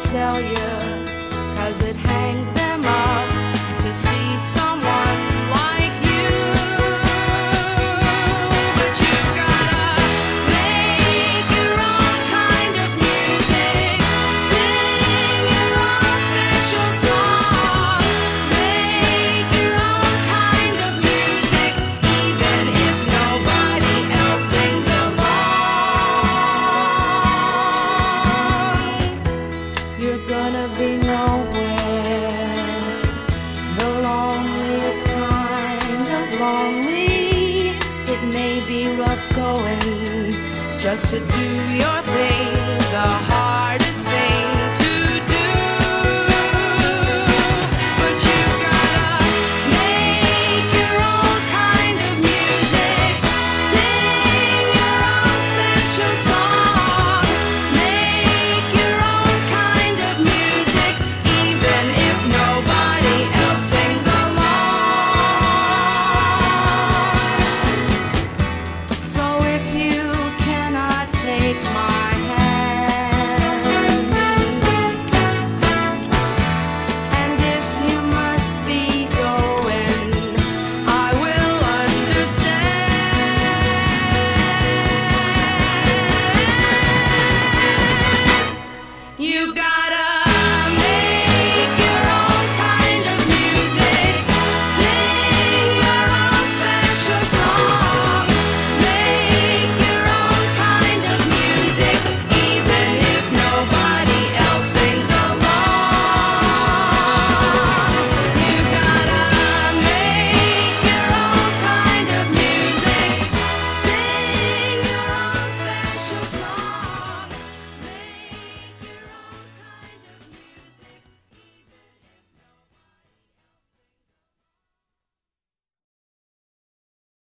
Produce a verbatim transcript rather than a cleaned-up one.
tell you, 'cause it hangs them up to see someone like you. But you've gotta make your own kind of music, sing your own special song, make your own kind of music, even if nobody else sings along. You're gonna be nowhere, the loneliest kind of lonely. It may be rough going just to do your thing the hard